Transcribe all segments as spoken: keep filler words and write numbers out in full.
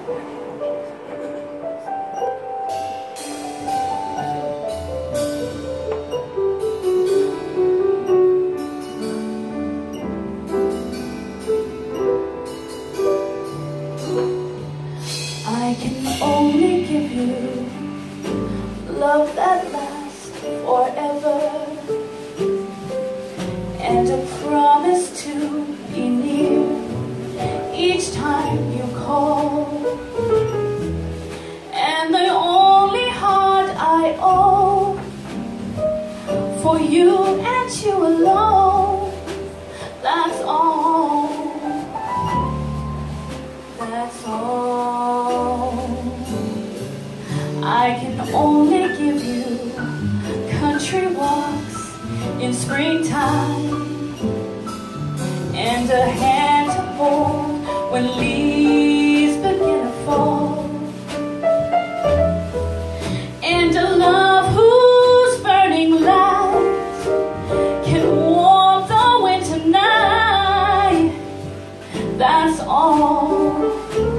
I can only give you love that lasts forever, and a promise to be near each time you call. And the only heart I owe, for you and you alone, that's all, that's all. I can only give you country walks in springtime, and a hand to hold when leaves begin to fall, and a love whose burning light can warm the winter night. That's all,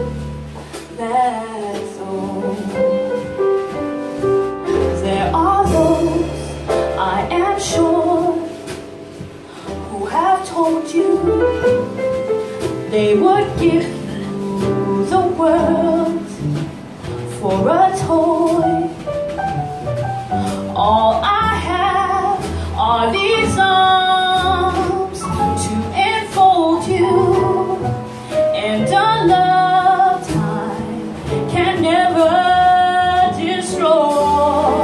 that's all. There are those, I am sure, who have told you they would give you the world for a toy. All I have are these arms to enfold you, and a love time can never destroy.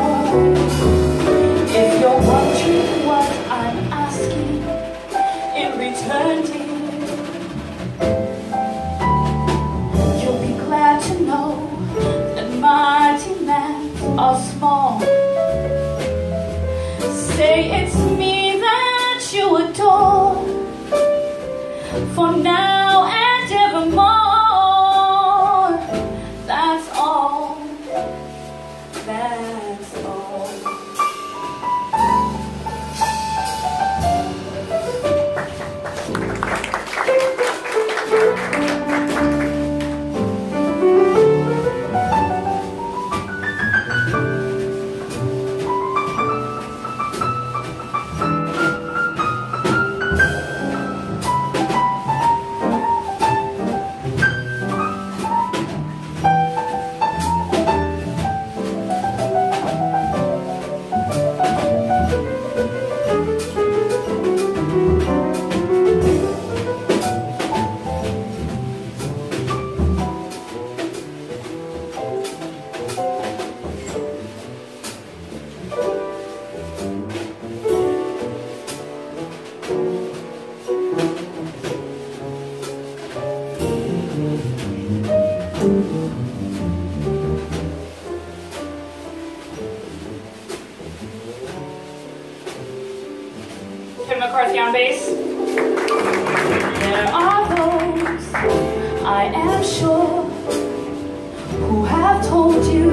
If you're wondering what I'm asking in return, dear, you'll be glad to know that my demands are small. Say it's me that you adore, for now and evermore. That's all, that's all. McCarthy on bass. There are those, I am sure, who have told you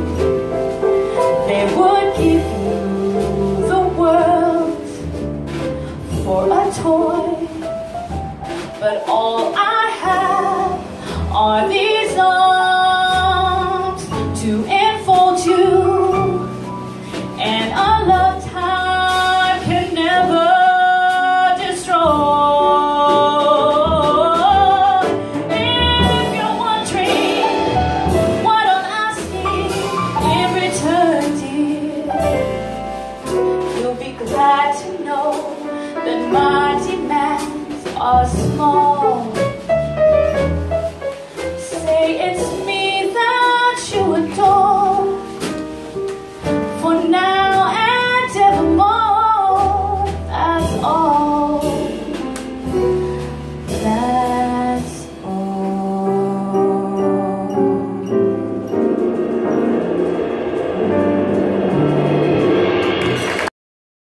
they would give you the world for a toy. But all I have are these arms to enfold you, and a love time can never are small.